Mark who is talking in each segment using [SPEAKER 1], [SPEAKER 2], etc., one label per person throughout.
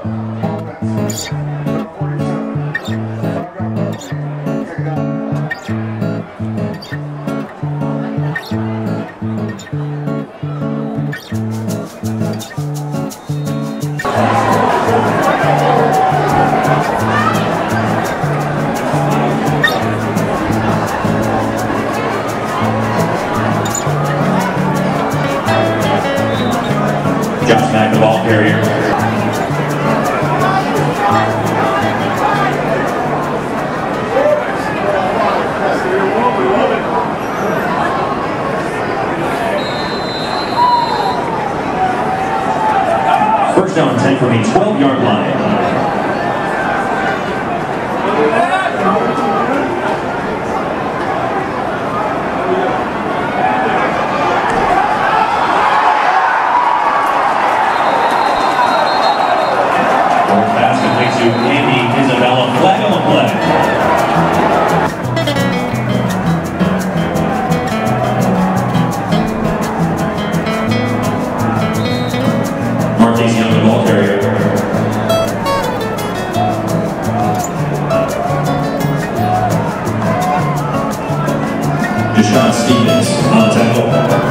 [SPEAKER 1] The ball carrier. First down and 10 from the 12-yard line. Flag on the play. Marquez Young, the ball carrier. Deshaun Stevens on the tackle.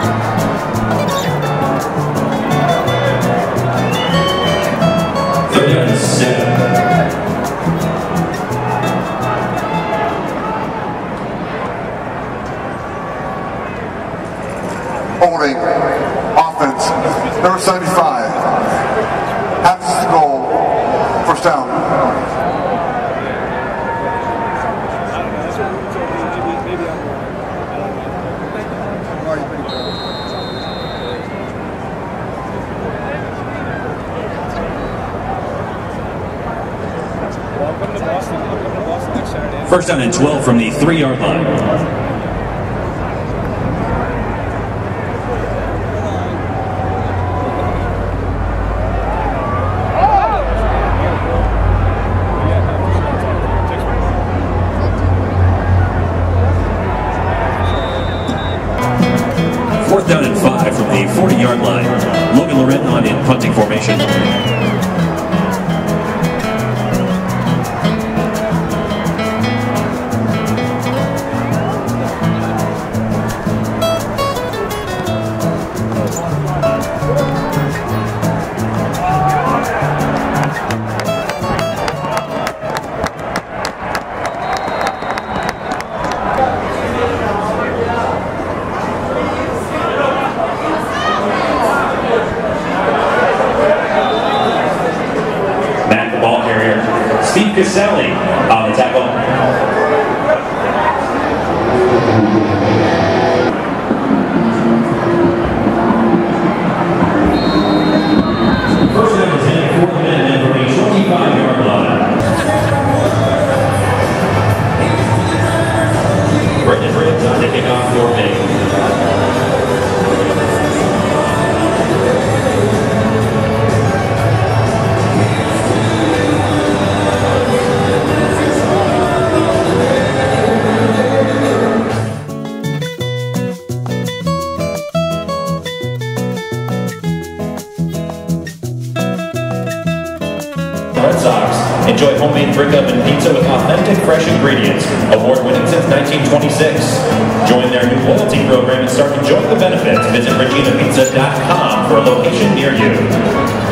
[SPEAKER 2] Holding offense, number 75. Half the goal, first down.
[SPEAKER 1] First down and 12 from the 3-yard line. Fourth down and 5 from the 40-yard line. Logan Loren on in punting formation. Steve Caselli on the tackle. First down and 10, 4th minute from the 25-yard line. Brendan Briggs on the kickoff for Maine. Red Sox. Enjoy homemade brick oven pizza with authentic fresh ingredients. Award-winning since 1926. Join their new loyalty program and start enjoying the benefits. Visit reginapizza.com for a location near you.